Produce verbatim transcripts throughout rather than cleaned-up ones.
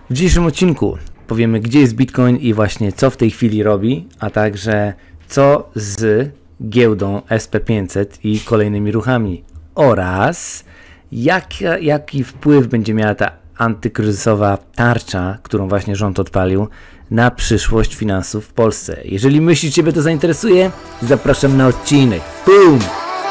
W dzisiejszym odcinku powiemy, gdzie jest Bitcoin i właśnie co w tej chwili robi, a także co z giełdą S P pięćset i kolejnymi ruchami oraz jak, jaki wpływ będzie miała ta antykryzysowa tarcza, którą właśnie rząd odpalił, na przyszłość finansów w Polsce. Jeżeli myślisz, Ciebie to zainteresuje, zapraszam na odcinek. Boom!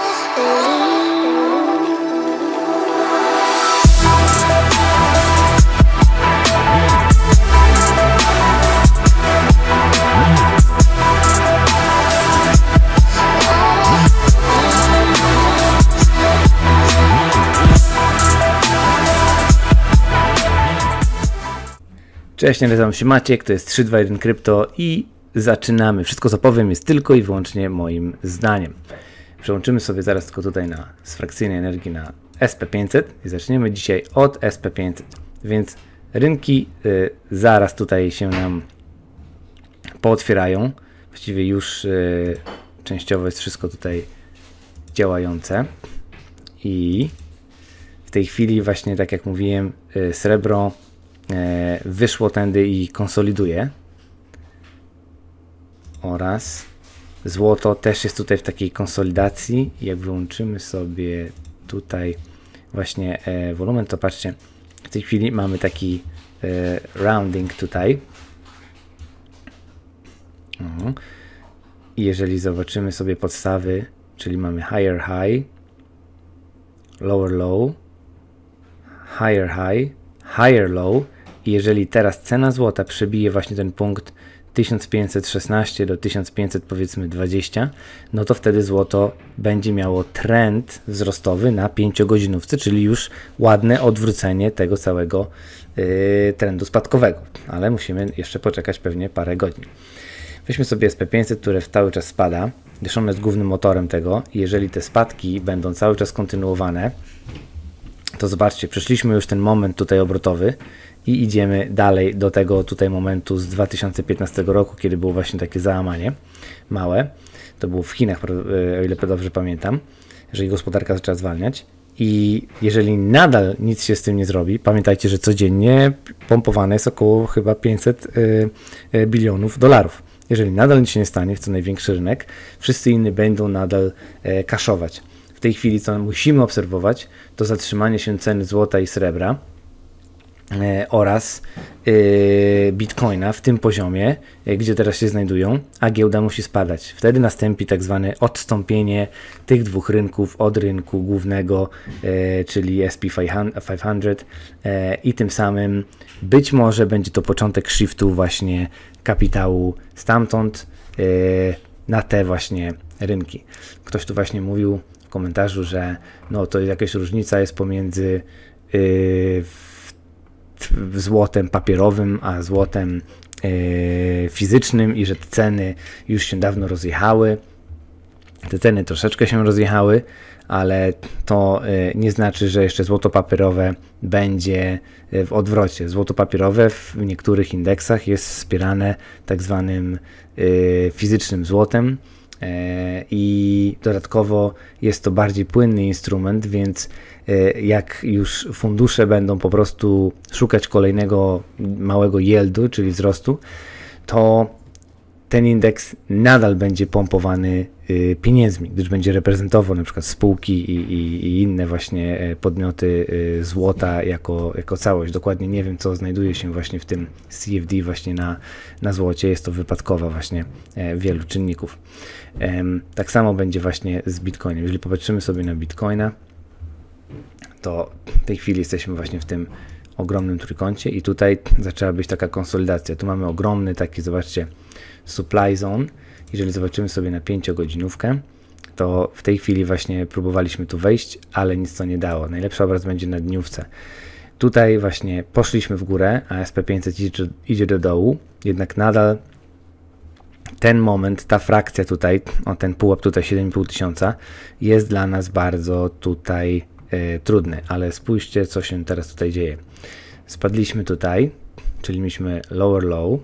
Cześć, nazywam się Maciek, to jest trzy dwa jeden Krypto i zaczynamy. Wszystko co powiem jest tylko i wyłącznie moim zdaniem. Przełączymy sobie zaraz tylko tutaj na z frakcyjnej energii na S P pięćset i zaczniemy dzisiaj od S P pięćset. Więc rynki y, zaraz tutaj się nam pootwierają. Właściwie już y, częściowo jest wszystko tutaj działające. I w tej chwili właśnie, tak jak mówiłem, y, srebro wyszło tędy i konsoliduje, oraz złoto też jest tutaj w takiej konsolidacji. Jak wyłączymy sobie tutaj właśnie e, wolumen, to patrzcie, w tej chwili mamy taki e, rounding tutaj. Mhm. I jeżeli zobaczymy sobie podstawy, czyli mamy higher high, lower low, higher high, higher low, i jeżeli teraz cena złota przebije właśnie ten punkt tysiąc pięćset szesnaście do tysiąc pięćset powiedzmy dwadzieścia, no to wtedy złoto będzie miało trend wzrostowy na pięciogodzinówce, czyli już ładne odwrócenie tego całego yy, trendu spadkowego, ale musimy jeszcze poczekać pewnie parę godzin. Weźmy sobie S P pięćset, które cały czas spada, gdyż ono jest głównym motorem tego. Jeżeli te spadki będą cały czas kontynuowane, to zobaczcie, przeszliśmy już ten moment tutaj obrotowy i idziemy dalej do tego tutaj momentu z dwa tysiące piętnastego roku, kiedy było właśnie takie załamanie małe. To było w Chinach, o ile dobrze pamiętam, jeżeli gospodarka zaczęła zwalniać. I jeżeli nadal nic się z tym nie zrobi, pamiętajcie, że codziennie pompowane jest około chyba pięćset bilionów dolarów. Jeżeli nadal nic się nie stanie, w co największy rynek, wszyscy inni będą nadal kaszować. W tej chwili co musimy obserwować, to zatrzymanie się ceny złota i srebra e, oraz e, Bitcoina w tym poziomie, e, gdzie teraz się znajdują, a giełda musi spadać. Wtedy nastąpi tak zwane odstąpienie tych dwóch rynków od rynku głównego, e, czyli S P pięćset, e, i tym samym być może będzie to początek shiftu właśnie kapitału stamtąd e, na te właśnie rynki. Ktoś tu właśnie mówił w komentarzu, że no to jakaś różnica jest pomiędzy yy, złotem papierowym a złotem yy, fizycznym i że te ceny już się dawno rozjechały. Te ceny troszeczkę się rozjechały, ale to yy, nie znaczy, że jeszcze złoto papierowe będzie yy, w odwrocie. Złoto papierowe w niektórych indeksach jest wspierane tak zwanym yy, fizycznym złotem. I dodatkowo jest to bardziej płynny instrument, więc jak już fundusze będą po prostu szukać kolejnego małego yieldu, czyli wzrostu, to ten indeks nadal będzie pompowany pieniędzmi, gdyż będzie reprezentował na przykład spółki i, i, i inne właśnie podmioty złota jako, jako całość. Dokładnie nie wiem, co znajduje się właśnie w tym C F D właśnie na, na złocie. Jest to wypadkowa właśnie wielu czynników. Tak samo będzie właśnie z Bitcoinem. Jeżeli popatrzymy sobie na Bitcoina, to w tej chwili jesteśmy właśnie w tym ogromnym trójkącie i tutaj zaczęła być taka konsolidacja. Tu mamy ogromny taki, zobaczcie, supply zone. Jeżeli zobaczymy sobie na pięciogodzinówkę, to w tej chwili właśnie próbowaliśmy tu wejść, ale nic to nie dało. Najlepszy obraz będzie na dniówce. Tutaj właśnie poszliśmy w górę, a S P pięćset idzie, idzie do dołu, jednak nadal ten moment, ta frakcja tutaj, o ten pułap tutaj siedem i pół tysiąca jest dla nas bardzo tutaj y, trudny, ale spójrzcie, co się teraz tutaj dzieje. Spadliśmy tutaj, czyli mieliśmy lower low.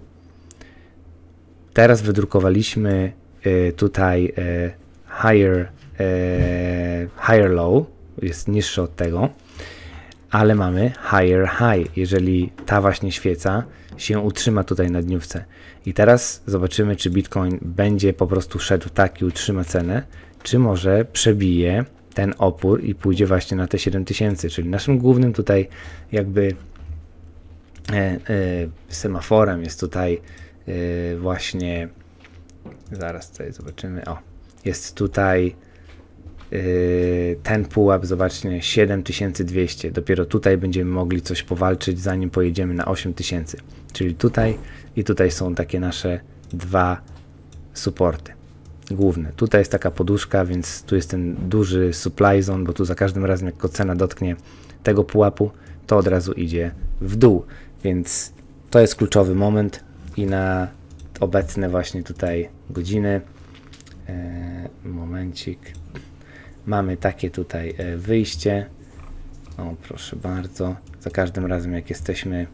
Teraz wydrukowaliśmy y, tutaj y, higher, y, higher low, jest niższy od tego, ale mamy higher high, jeżeli ta właśnie świeca się utrzyma tutaj na dniówce. I teraz zobaczymy, czy Bitcoin będzie po prostu szedł tak i utrzyma cenę, czy może przebije ten opór i pójdzie właśnie na te siedem tysięcy, czyli naszym głównym tutaj jakby e, e, semaforem jest tutaj e, właśnie, zaraz tutaj zobaczymy, o, jest tutaj e, ten pułap, zobaczcie, siedem tysięcy dwieście, dopiero tutaj będziemy mogli coś powalczyć, zanim pojedziemy na osiem tysięcy, czyli tutaj i tutaj są takie nasze dwa supporty główne. Tutaj jest taka poduszka, więc tu jest ten duży supply zone, bo tu za każdym razem jak cena dotknie tego pułapu, to od razu idzie w dół, więc to jest kluczowy moment i na obecne właśnie tutaj godziny, e, momencik, mamy takie tutaj e, wyjście, o proszę bardzo, za każdym razem jak jesteśmy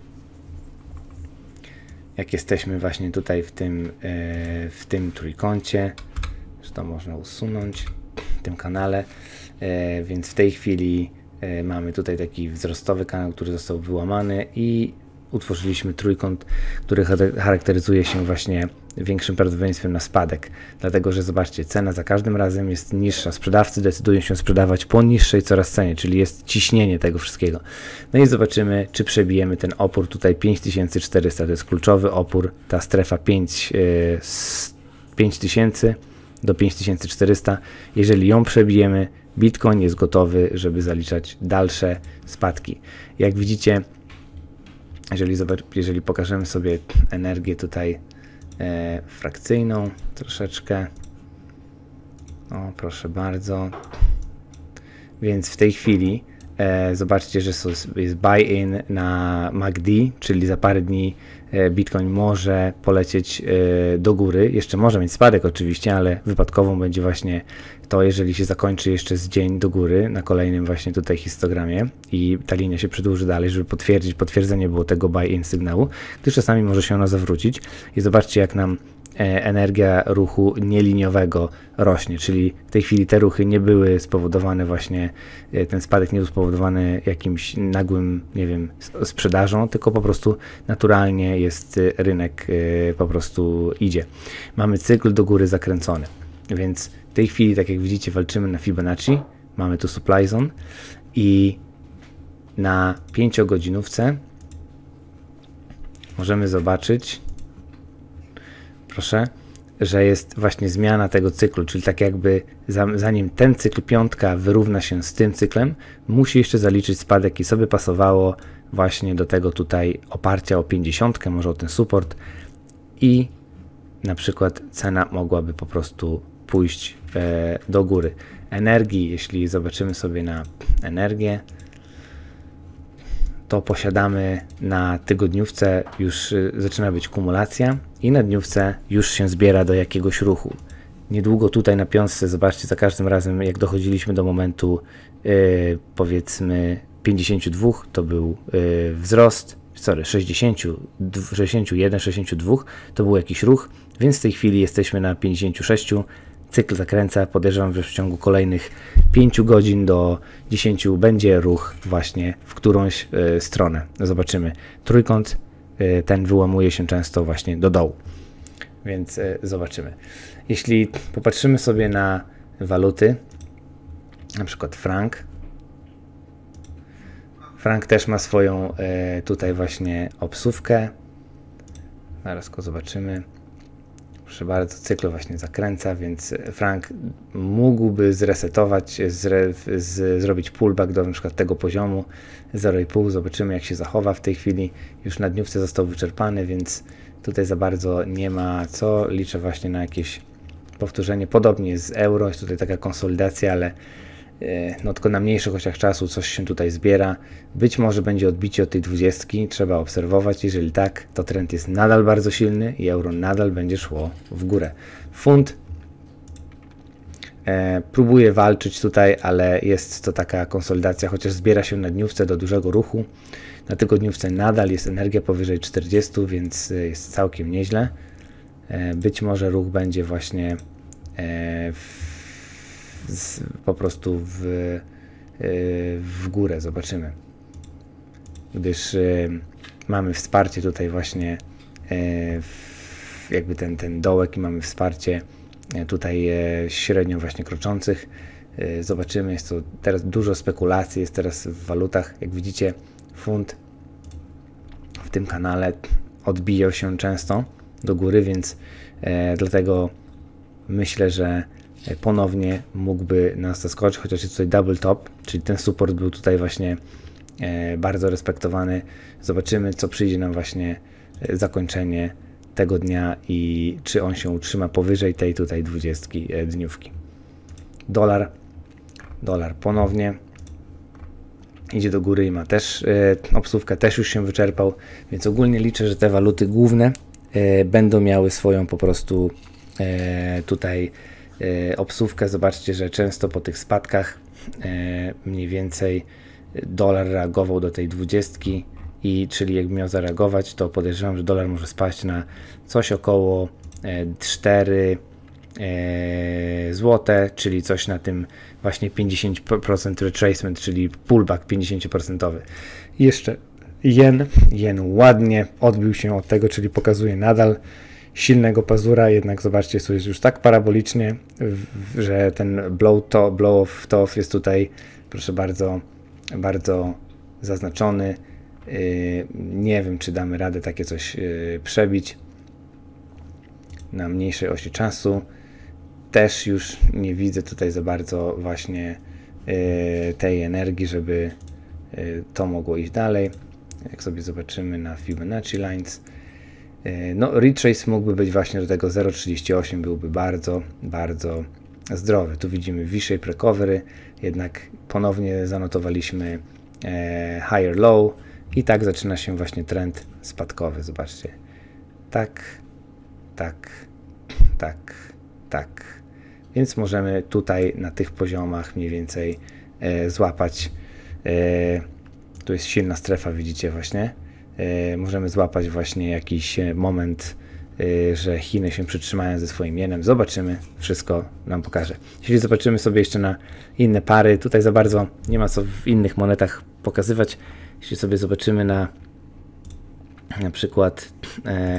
jak jesteśmy właśnie tutaj w tym, e, w tym trójkącie, że to można usunąć w tym kanale, e, więc w tej chwili e, mamy tutaj taki wzrostowy kanał, który został wyłamany i utworzyliśmy trójkąt, który charakteryzuje się właśnie większym prawdopodobieństwem na spadek, dlatego że zobaczcie, cena za każdym razem jest niższa, sprzedawcy decydują się sprzedawać po niższej coraz cenie, czyli jest ciśnienie tego wszystkiego. No i zobaczymy, czy przebijemy ten opór tutaj pięć tysięcy czterysta, to jest kluczowy opór, ta strefa pięć tysięcy do pięć tysięcy czterysta, jeżeli ją przebijemy, Bitcoin jest gotowy, żeby zaliczać dalsze spadki. Jak widzicie, jeżeli, jeżeli pokażemy sobie energię tutaj e, frakcyjną troszeczkę, o proszę bardzo, więc w tej chwili e, zobaczcie, że jest buy-in na M A C D, czyli za parę dni e, Bitcoin może polecieć e, do góry, jeszcze może mieć spadek oczywiście, ale wypadkową będzie właśnie to, jeżeli się zakończy jeszcze z dzień do góry na kolejnym właśnie tutaj histogramie i ta linia się przedłuży dalej, żeby potwierdzić, potwierdzenie było tego buy-in sygnału, gdyż czasami może się ona zawrócić i zobaczcie, jak nam energia ruchu nieliniowego rośnie, czyli w tej chwili te ruchy nie były spowodowane właśnie, ten spadek nie był spowodowany jakimś nagłym, nie wiem, sprzedażą, tylko po prostu naturalnie jest rynek, po prostu idzie. Mamy cykl do góry zakręcony, więc w tej chwili, tak jak widzicie, walczymy na Fibonacci, mamy tu supply zone i na pięciogodzinówce możemy zobaczyć, proszę, że jest właśnie zmiana tego cyklu, czyli tak jakby zanim ten cykl piątka wyrówna się z tym cyklem, musi jeszcze zaliczyć spadek i sobie pasowało właśnie do tego tutaj oparcia o pięćdziesiątkę, może o ten support i na przykład cena mogłaby po prostu pójść e, do góry. Energii, jeśli zobaczymy sobie na energię, to posiadamy na tygodniówce już y, zaczyna być kumulacja i na dniówce już się zbiera do jakiegoś ruchu. Niedługo tutaj na piątce, zobaczcie, za każdym razem jak dochodziliśmy do momentu y, powiedzmy pięćdziesiąt dwa, to był y, wzrost, sorry, sześćdziesiąt, sześćdziesiąt jeden, sześćdziesiąt dwa, to był jakiś ruch, więc w tej chwili jesteśmy na pięćdziesiąt sześć, cykl zakręca, podejrzewam, że w ciągu kolejnych pięciu godzin do dziesięciu będzie ruch właśnie w którąś y, stronę. Zobaczymy. Trójkąt y, ten wyłamuje się często właśnie do dołu, więc y, zobaczymy. Jeśli popatrzymy sobie na waluty, na przykład frank, frank też ma swoją y, tutaj właśnie obsówkę, zaraz go zobaczymy. Proszę bardzo, cykl właśnie zakręca, więc frank mógłby zresetować, zre, z, zrobić pullback do na przykład tego poziomu zero i pół. Zobaczymy, jak się zachowa w tej chwili. Już na dniówce został wyczerpany, więc tutaj za bardzo nie ma co. Liczę właśnie na jakieś powtórzenie. Podobnie jest z euro, jest tutaj taka konsolidacja, ale no tylko na mniejszy chociaż czasu coś się tutaj zbiera. Być może będzie odbicie od tej dwudziestki, trzeba obserwować. Jeżeli tak, to trend jest nadal bardzo silny i euro nadal będzie szło w górę. Funt e, próbuje walczyć tutaj, ale jest to taka konsolidacja, chociaż zbiera się na dniówce do dużego ruchu. Na tygodniówce nadal jest energia powyżej czterdziestu, więc jest całkiem nieźle. E, być może ruch będzie właśnie e, w Z, po prostu w, yy, w górę, zobaczymy. gdyż y, mamy wsparcie tutaj właśnie y, w, jakby ten, ten dołek i mamy wsparcie y, tutaj y, średnio właśnie kroczących. Y, zobaczymy, jest to teraz dużo spekulacji, jest teraz w walutach, jak widzicie funt w tym kanale odbijał się często do góry, więc e, dlatego myślę, że ponownie mógłby nas zaskoczyć, chociaż jest tutaj double top, czyli ten support był tutaj właśnie e, bardzo respektowany. Zobaczymy, co przyjdzie nam właśnie e, zakończenie tego dnia i czy on się utrzyma powyżej tej tutaj dwudziestki e, dniówki. Dolar, dolar ponownie idzie do góry i ma też e, obsłówka też już się wyczerpał, więc ogólnie liczę, że te waluty główne e, będą miały swoją po prostu e, tutaj e, obsłówkę. Zobaczcie, że często po tych spadkach e, mniej więcej dolar reagował do tej dwudziestki i czyli jakby miał zareagować, to podejrzewam, że dolar może spaść na coś około e, cztery e, złote, czyli coś na tym właśnie pięćdziesiąt procent retracement, czyli pullback pięćdziesiąt procent. Jeszcze jen, jen ładnie odbił się od tego, czyli pokazuje nadal silnego pazura, jednak zobaczcie, jest już tak parabolicznie, że ten blow, to, blow off top jest tutaj, proszę bardzo, bardzo zaznaczony. Nie wiem, czy damy radę takie coś przebić na mniejszej osi czasu. Też już nie widzę tutaj za bardzo właśnie tej energii, żeby to mogło iść dalej. Jak sobie zobaczymy na Fibonacci Lines, no retrace mógłby być właśnie do tego zero przecinek trzydzieści osiem, byłby bardzo, bardzo zdrowy. Tu widzimy V-shape recovery, jednak ponownie zanotowaliśmy higher low i tak zaczyna się właśnie trend spadkowy. Zobaczcie, tak, tak, tak, tak. Więc możemy tutaj na tych poziomach mniej więcej e, złapać, e, tu jest silna strefa, widzicie właśnie, e, możemy złapać właśnie jakiś moment, e, że Chiny się przytrzymają ze swoim jenem. Zobaczymy, wszystko nam pokaże. Jeśli zobaczymy sobie jeszcze na inne pary, tutaj za bardzo nie ma co w innych monetach pokazywać. Jeśli sobie zobaczymy na na przykład e,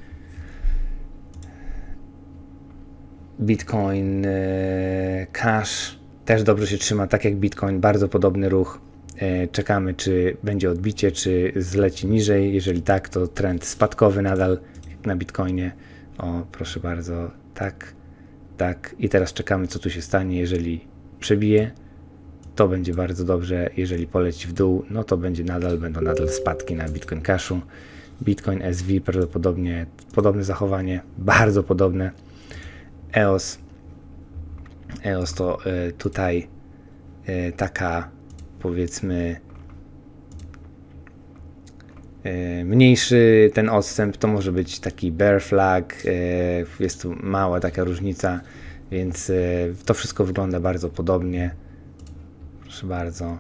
Bitcoin e, Cash też dobrze się trzyma, tak jak Bitcoin, bardzo podobny ruch. E, czekamy, czy będzie odbicie, czy zleci niżej. Jeżeli tak, to trend spadkowy nadal na Bitcoinie. O, proszę bardzo, tak, tak. I teraz czekamy, co tu się stanie. Jeżeli przebije, to będzie bardzo dobrze. Jeżeli poleci w dół, no to będzie nadal, będą nadal spadki na Bitcoin Cashu. Bitcoin S V prawdopodobnie podobne zachowanie, bardzo podobne. E O S, E O S to y, tutaj y, taka, powiedzmy, y, mniejszy ten odstęp, to może być taki bear flag, y, jest tu mała taka różnica, więc y, to wszystko wygląda bardzo podobnie. Proszę bardzo.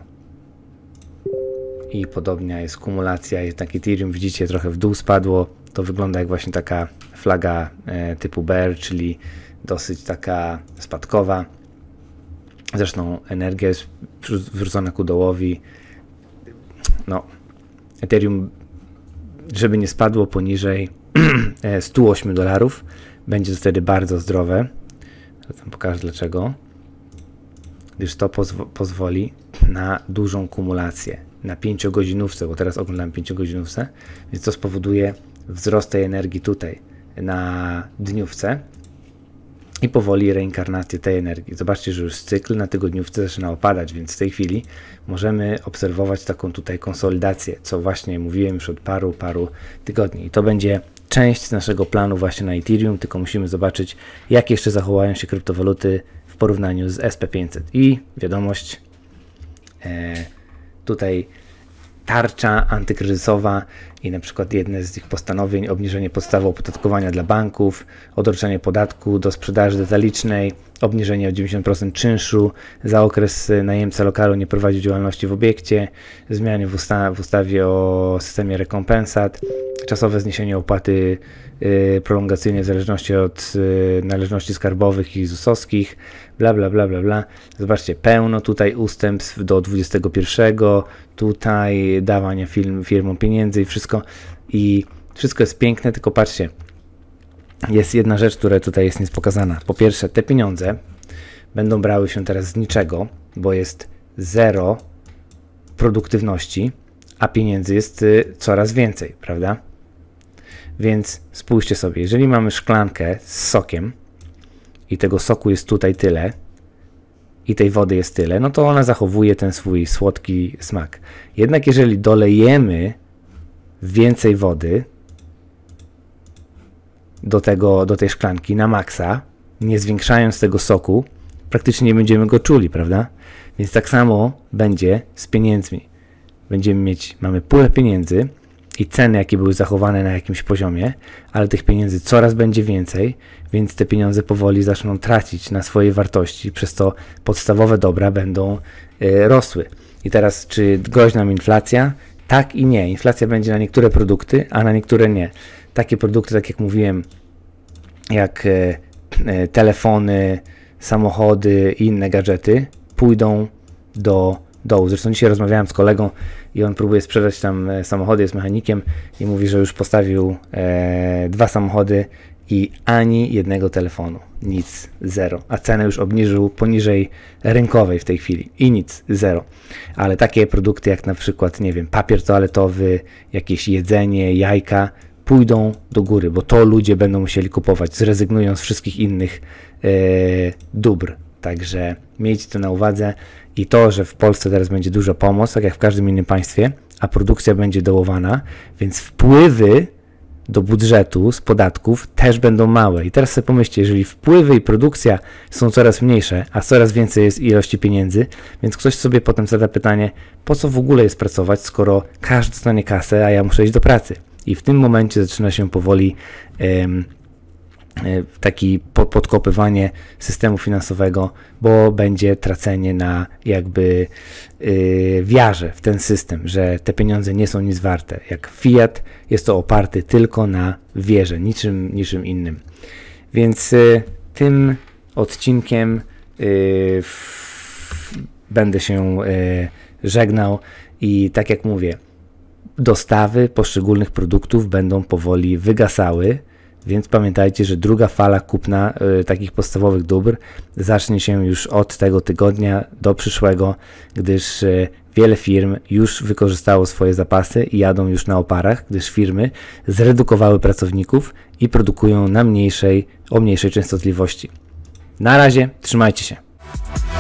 I podobnia jest kumulacja, jednak Ethereum, widzicie, trochę w dół spadło, to wygląda jak właśnie taka flaga y, typu bear, czyli dosyć taka spadkowa. Zresztą energia jest wrzucona ku dołowi. No, Ethereum, żeby nie spadło poniżej stu ośmiu dolarów, będzie to wtedy bardzo zdrowe. Zatem pokażę dlaczego. Gdyż to pozw pozwoli na dużą kumulację, na pięciogodzinówce, bo teraz oglądam pięciogodzinówce, więc to spowoduje wzrost tej energii tutaj na dniówce i powoli reinkarnację tej energii. Zobaczcie, że już cykl na tygodniówce zaczyna opadać, więc w tej chwili możemy obserwować taką tutaj konsolidację, co właśnie mówiłem już od paru, paru tygodni. I to będzie część naszego planu właśnie na Ethereum, tylko musimy zobaczyć, jak jeszcze zachowają się kryptowaluty w porównaniu z S P pięćset. I wiadomość, e, tutaj tarcza antykryzysowa i na przykład jedne z ich postanowień: obniżenie podstawy opodatkowania dla banków, odroczenie podatku do sprzedaży detalicznej, obniżenie o dziewięćdziesiąt procent czynszu za okres najemca lokalu nie prowadził działalności w obiekcie, zmiany w, usta w ustawie o systemie rekompensat, czasowe zniesienie opłaty y, prolongacyjnej w zależności od y, należności skarbowych i zusowskich, bla bla bla bla bla. Zobaczcie, pełno tutaj ustępstw do dwudziestego pierwszego, tutaj dawania firm, firmom pieniędzy i wszystko. I wszystko jest piękne, tylko patrzcie, jest jedna rzecz, która tutaj jest niespokazana. Po pierwsze, te pieniądze będą brały się teraz z niczego, bo jest zero produktywności, a pieniędzy jest y, coraz więcej, prawda? Więc spójrzcie sobie, jeżeli mamy szklankę z sokiem i tego soku jest tutaj tyle i tej wody jest tyle, no to ona zachowuje ten swój słodki smak. Jednak jeżeli dolejemy więcej wody do, tego, do tej szklanki na maksa, nie zwiększając tego soku, praktycznie nie będziemy go czuli, prawda? Więc tak samo będzie z pieniędzmi. Będziemy mieć, mamy pulę pieniędzy i ceny, jakie były zachowane na jakimś poziomie, ale tych pieniędzy coraz będzie więcej, więc te pieniądze powoli zaczną tracić na swojej wartości, przez to podstawowe dobra będą y, rosły. I teraz, czy grozi nam inflacja? Tak i nie. Inflacja będzie na niektóre produkty, a na niektóre nie. Takie produkty, tak jak mówiłem, jak y, y, telefony, samochody i inne gadżety pójdą do dołu. Zresztą dzisiaj rozmawiałem z kolegą i on próbuje sprzedać tam samochody, jest mechanikiem i mówi, że już postawił e, dwa samochody i ani jednego telefonu. Nic, zero. A cenę już obniżył poniżej rynkowej w tej chwili i nic, zero. Ale takie produkty jak na przykład, nie wiem, papier toaletowy, jakieś jedzenie, jajka pójdą do góry, bo to ludzie będą musieli kupować, zrezygnując z wszystkich innych e, dóbr. Także miejcie to na uwadze i to, że w Polsce teraz będzie duża pomoc, tak jak w każdym innym państwie, a produkcja będzie dołowana, więc wpływy do budżetu z podatków też będą małe. I teraz sobie pomyślcie, jeżeli wpływy i produkcja są coraz mniejsze, a coraz więcej jest ilości pieniędzy, więc ktoś sobie potem zada pytanie, po co w ogóle jest pracować, skoro każdy dostanie kasę, a ja muszę iść do pracy. I w tym momencie zaczyna się powoli um, taki podkopywanie systemu finansowego, bo będzie tracenie na jakby yy, wiarze w ten system, że te pieniądze nie są nic warte. Jak fiat jest to oparty tylko na wierze, niczym, niczym innym. Więc yy, tym odcinkiem yy, f, będę się yy, żegnał i tak jak mówię, dostawy poszczególnych produktów będą powoli wygasały. Więc pamiętajcie, że druga fala kupna y, takich podstawowych dóbr zacznie się już od tego tygodnia do przyszłego, gdyż y, wiele firm już wykorzystało swoje zapasy i jadą już na oparach, gdyż firmy zredukowały pracowników i produkują na mniejszej, o mniejszej częstotliwości. Na razie, trzymajcie się.